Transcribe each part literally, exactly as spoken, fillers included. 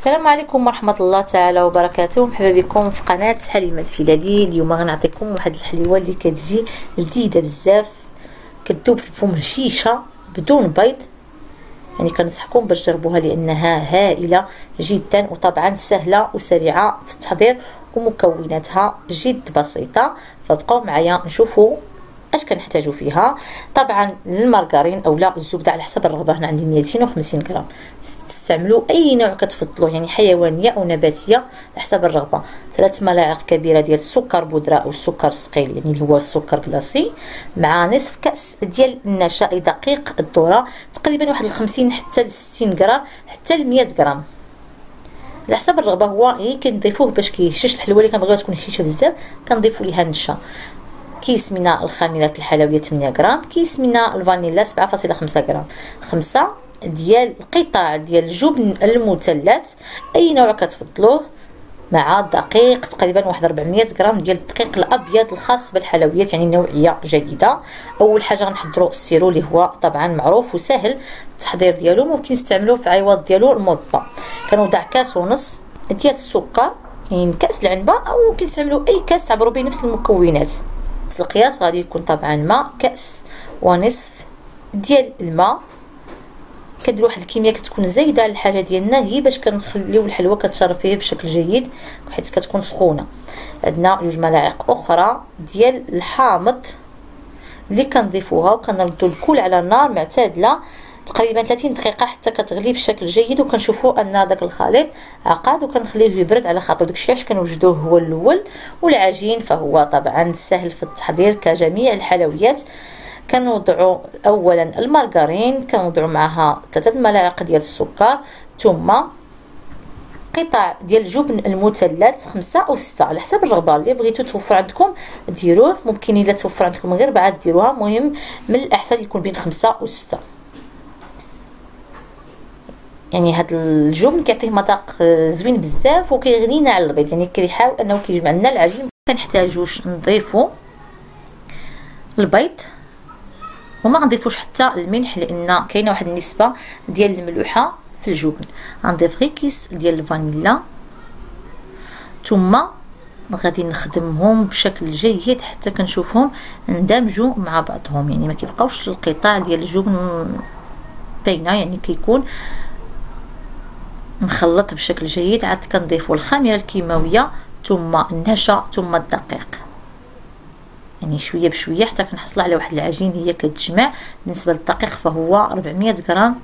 السلام عليكم ورحمه الله تعالى وبركاته. مرحبا بكم في قناه حليمه الفيلالي. اليوم غنعطيكم واحد الحليوه اللي كتجي لذيذه بزاف، كتذوب في الفم هشيشه بدون بيض. يعني كنصحكم باش تجربوها لانها هائله جدا، وطبعا سهله وسريعه في التحضير ومكوناتها جد بسيطه. فبقاو معايا نشوفوا اش كنحتاجو فيها. طبعا المارغرين اولا الزبده على حسب الرغبه. هنا عندي مئتين وخمسين غرام. تستعملوا اي نوع كتفضلوه، يعني حيوانيه او نباتيه على حسب الرغبه. ثلاث ملاعق كبيره ديال السكر بودره او السكر ثقيل يعني اللي هو السكر كلاصي، مع نصف كاس ديال النشا دقيق الذره، تقريبا واحد خمسين حتى ل ستين غرام حتى ل مئة غرام على حسب الرغبه. هو غير كنضيفوه باش كيهشش الحلوه اللي كنبغيوها تكون هشيشه بزاف، كنضيفوا ليها النشا. كيس من الخميرات الحلويه ثمانية غرام، كيس من الفانيلا سبعة فاصلة خمسة غرام، خمسة ديال القطع ديال الجبن المثلث اي نوع كتفضلوه، مع دقيق تقريبا واحد أربعمئة غرام ديال الدقيق الابيض الخاص بالحلويات، يعني نوعيه جيده. اول حاجه غنحضروا السيرو اللي هو طبعا معروف وسهل التحضير ديالو، ممكن نستعملوه في عوض ديالو المربى. كنوضع كاس ونص ديال السكر، يعني كاس العنبه، او ممكن تستعملوا اي كاس تعبروا به نفس المكونات. القياس غادي يكون طبعا ماء كاس ونصف ديال الماء. كنديروا واحد الكميه كتكون زايده على الحاجه ديالنا، هي باش كنخليو الحلوه كتشرب فيه بشكل جيد حيت كتكون سخونه. عندنا جوج ملاعق اخرى ديال الحامض اللي كنضيفوها وكنردوا الكل على نار معتدله تقريبا ثلاثين دقيقه حتى كتغلي بشكل جيد، وكنشوفوا ان داك الخليط عقاد وكنخليه يبرد على خاطر داكشي علاش كنوجدوه هو الاول. والعجين فهو طبعا سهل في التحضير كجميع الحلويات. كنوضعوا اولا المارغرين، كنوضعوا معها ثلاثة ملاعق ديال السكر، ثم قطع ديال الجبن المثلث خمسة او ستة على حسب الرغبه. اللي بغيتو توفر عندكم ديروه، ممكن الا توفر عندكم غير بعد ديروها، المهم من الاحسن يكون بين خمسة و ستة. يعني هاد الجبن كيعطيه مذاق زوين بزاف وكيغنينا على البيض، يعني كيحاول انه كيجمع لنا العجين. كنحتاجوش نضيفو البيض وما غنضيفوش حتى الملح، لان كاينه واحد النسبه ديال الملوحه في الجبن. غنضيف غير كيس ديال الفانيلا، ثم غادي نخدمهم بشكل جيد حتى كنشوفهم اندمجوا مع بعضهم، يعني ما كيبقاوش القطع ديال الجبن باينه، يعني كيكون مخلط بشكل جيد. عاد كنضيفوا الخميره الكيماويه ثم النشا ثم الدقيق، يعني شويه بشويه حتى كنحصلوا على واحد العجين هي كتجمع. بالنسبه للدقيق فهو أربعمئة غرام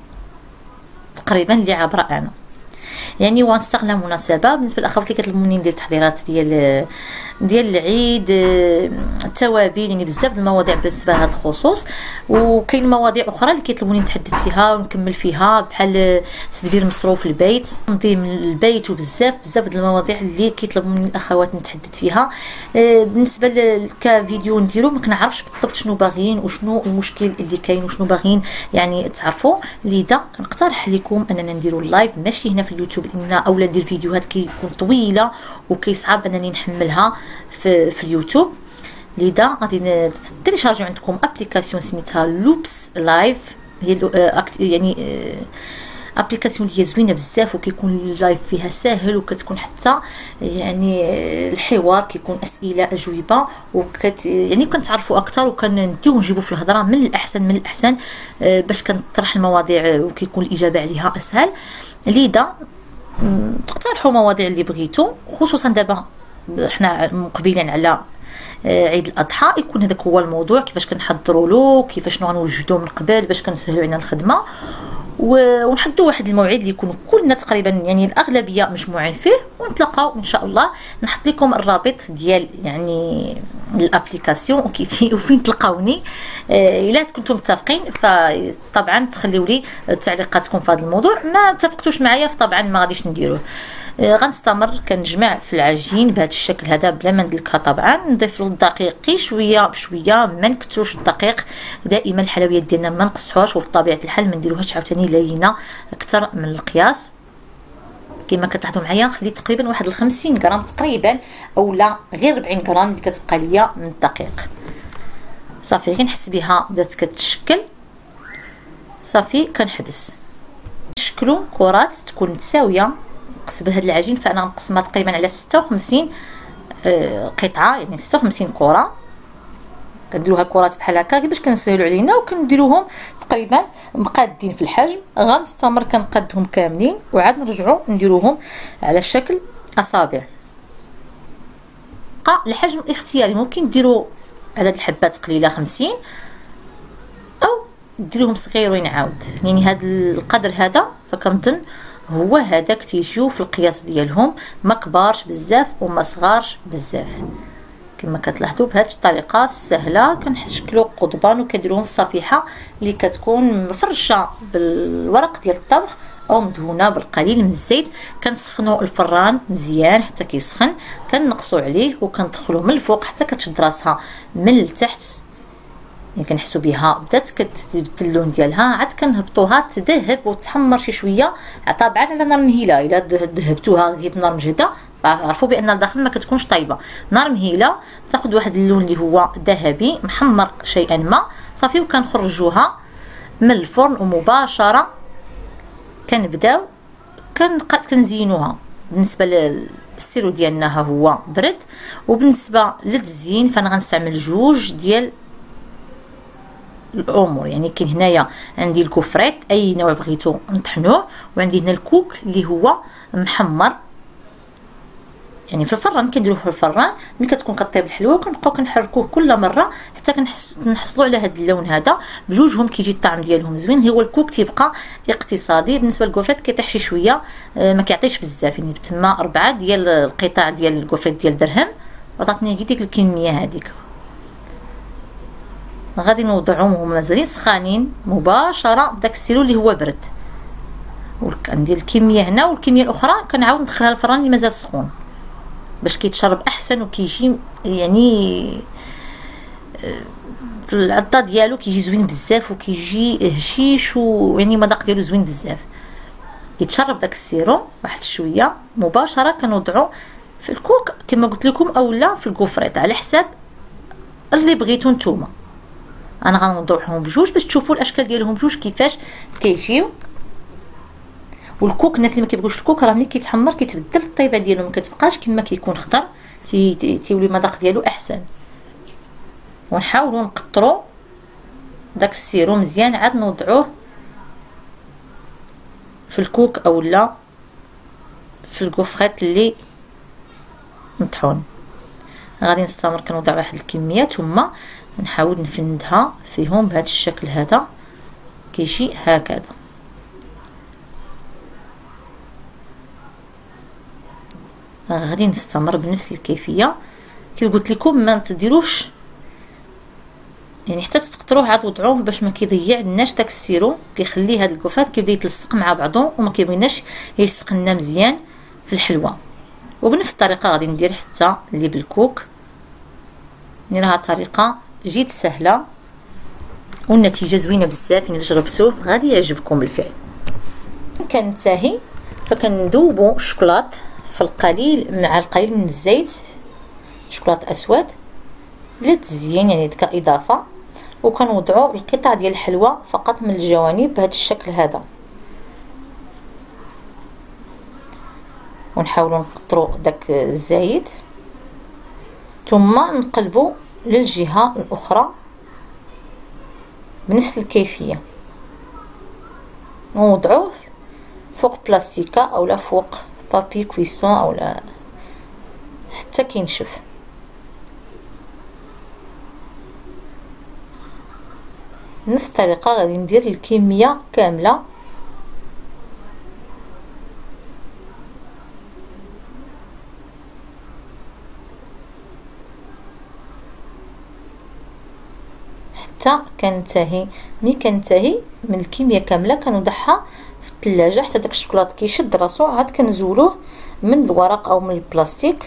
تقريبا اللي عبره انا. يعني ونستغل مناسبه بالنسبه للاخوات اللي كيطلبوا مني ندير تحضيرات ديال ديال العيد، التوابل، يعني بزاف د المواضيع بالنسبه لهذا الخصوص. وكاين مواضيع اخرى اللي كيطلبوني نتحدث فيها ونكمل فيها، بحال تدبير مصروف البيت، تنظيم البيت، وبزاف بزاف د المواضيع اللي كيطلبوا مني الاخوات نتحدث فيها. بالنسبه كفيديو نديرو ما كنعرفش بالضبط شنو باغيين وشنو المشكل اللي كاين وشنو باغيين يعني تعرفوا. لذا كنقترح لكم اننا نديرو اللايف ماشي هنا في اليوتيوب، لان اولا ندير فيديوهات كيكون طويله وكيصعب انني نحملها في, في اليوتيوب. لذا غادي تيليشارجيو عندكم ابليكاسيون سميتها لوبس لايف، هي يعني ابليكاسيون اللي هي زوينه بزاف وكيكون اللايف فيها ساهل، وكتكون حتى يعني الحوار كيكون اسئله اجوبه، وكت يعني كنتعرفوا اكثر وكنديو نجيبوا في الهضره من الاحسن من الاحسن باش كنطرح المواضيع وكيكون الاجابه عليها اسهل. لذا تقترحوا مواضيع اللي بغيتو، خصوصا دابا حنا مقبلين على عيد الاضحى، يكون هذاك هو الموضوع، كيفاش كنحضروا له، كيفاش شنو غنوجدوا من قبل باش كنسهلوا علينا الخدمه، ونحدوا واحد الموعد اللي يكون كلنا تقريبا يعني الاغلبيه مجموعين فيه، ونتلاقاو ان شاء الله. نحط لكم الرابط ديال يعني الابليكاسيون وكيف وفين تلقاوني الا كنتم متفقين. فطبعا تخليوا لي تعليقاتكم في هذا الموضوع. ما اتفقتوش معايا فطبعا ما غاديش نديروه. غنستمر كنجمع في العجين بهذا الشكل هذا بلا ما ندلكها. طبعا نضيف له الدقيق شويه بشويه، ما نكثروش الدقيق. دائما الحلويات ديالنا ما نقصحوهاش، وفي طبيعه الحال ما نديروهاش عاوتاني لينه اكثر من القياس. كما كتلاحظوا معايا خليت تقريبا واحد خمسين غرام تقريبا، اولا غير أربعين غرام اللي كتبقى ليا من الدقيق. صافي كنحس بها بدات كتشكل، صافي كنحبس. نشكلوا كرات تكون متساويه نقص بهذا العجين، فانا نقسمها تقريبا على ستة وخمسين قطعه، يعني ستة وخمسين كره. كنديروها كرات بحال هكا باش كنسهلوا علينا، وكنديروهم تقريبا مقادين في الحجم. غنستمر كنقادهم كاملين وعاد نرجعوا نديروهم على شكل اصابع. بقى الحجم اختياري، ممكن ديروا عدد الحبات قليله خمسين او ديروهم صغيرين عاود، يعني هذا القدر هذا فكنظن هو هذاك تيجيو في القياس ديالهم، ما كبارش بزاف وما صغارش بزاف. كما كتلاحظوا بهذه الطريقه السهله كنشكلوا قضبان وكنديروهم في صفيحه اللي كتكون مفرشه بالورق ديال الطبخ او مدهونه بالقليل من الزيت. كنسخنوا الفران مزيان حتى كيسخن، كنقصوا عليه وكندخلوه من الفوق حتى كتشد راسها من التحت، يعني كنحسوا بها بدات كتبدل اللون ديالها. عاد كنهبطوها تذهب وتحمر شي شويه، طبعا على نار مهيله. الا ذهبتوها غير بنار مجهده عرفوا بان الداخل ما كتكونش طيبه. نار مهيله تاخذ واحد اللون اللي هو ذهبي محمر شيئا ما صافي، وكنخرجوها من الفرن ومباشره كنبداو كنزينوها. بالنسبه للسيرو ديالنا ها هو برد، وبالنسبه للتزيين فانا غنستعمل جوج ديال الامور. يعني كاين هنايا عندي الكفريت اي نوع بغيتو نطحنوه، وعندي هنا الكوك اللي هو محمر يعني في الفران. كنديروه في الفران ملي كتكون كطيب الحلوه كنبقاو كنحركوه كل مره حتى كنحس نحصلوا على هذا اللون هذا. بجوجهم كيجي الطعم ديالهم زوين. هو الكوك تيبقى اقتصادي. بالنسبه للكوفريت كيطيح شي شويه، ما كيعطيش بزاف، يعني تما اربعه ديال القطع ديال الكوفريت ديال درهم وعطاتني ديك الكميه هذيك. غادي نوضعهم وهما مازالين سخانين مباشره في داك السيرو اللي هو برد. وكندير الكميه هنا والكميه الاخرى كنعاود ندخلها للفران اللي مازال سخون باش كيتشرب احسن وكيجي يعني في العضه ديالو كيجي زوين بزاف وكيجي هشيش ويعني المذاق ديالو زوين بزاف. يتشرب داك السيرو واحد شويه مباشره كنوضعو في الكوك كما قلت لكم اولا في الكوفريط على حساب اللي بغيتو نتوما. انا غنوضعهم بجوج باش تشوفوا الاشكال ديالهم بجوج كيفاش كيجيو. والكوك الناس اللي ما كيبغوش الكوك راه ملي كيتحمر كيتبدل الطيبه ديالو، ما كتبقاش كما كيكون خضر، تي تيولي المذاق ديالو احسن. ونحاولوا نقطروا داك السيرو مزيان عاد نوضعوه في الكوك اولا في الكوفريت اللي مطحون. غادي نستمر كنوضع واحد الكميه ثم نحاول نفندها فيهم بهذا الشكل هذا كيجي هكذا. غادي نستمر بنفس الكيفيه كي قلت لكم. ما تديروش يعني حتى تقطروه عاد وضعوه باش ما كيضيع لناش داك السيرو، كيخلي هذا الكوفات كيبدا يتلصق مع بعضو وما كيبغيناش يلصق لنا مزيان في الحلوه. وبنفس الطريقه غادي ندير حتى اللي بالكوك. نديرها طريقه جيت سهله والنتيجه زوينه بزاف. الا جربتوه غادي يعجبكم بالفعل. كننتهي فكندوبوا الشوكولات في القليل مع القليل من الزيت، شوكولات اسود للتزيين يعني كاضافه. وكنوضعوا القطع ديال الحلوى فقط من الجوانب بهذا الشكل هذا، ونحاولوا نقطروا داك الزايد ثم نقلبوا للجهه الاخرى بنفس الكيفيه. نوضعوه فوق بلاستيكه اولا فوق بابي كويسون اولا حتى كينشف. نفس الطريقه غادي ندير الكميه كامله. حتى كنتهي. ملي كنتهي من الكميه كامله كنوضعها في الثلاجه حتى داك الشوكولات كيشد راسو، عاد كنزولوه من الورق او من البلاستيك.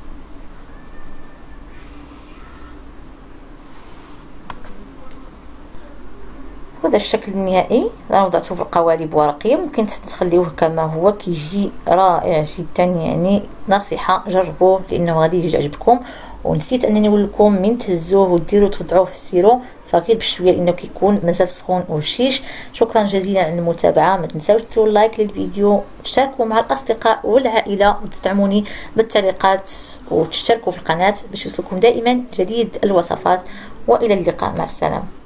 هذا الشكل النهائي. انا وضعته في القوالب ورقيه، ممكن تخليوه كما هو كيجي رائع جدا. يعني نصيحه جربوه لانه غادي يعجبكم. ونسيت انني نقول لكم من تهزوه وديروا توضعوه في السيرو فغير بشويه لانه كيكون مازال سخون وهشيش. شكرا جزيلا على المتابعه، ما تنساوش ديروا لايك للفيديو، تشاركوا مع الاصدقاء والعائله وتدعموني بالتعليقات وتشتركوا في القناه باش يوصلكم دائما جديد الوصفات. والى اللقاء، مع السلامه.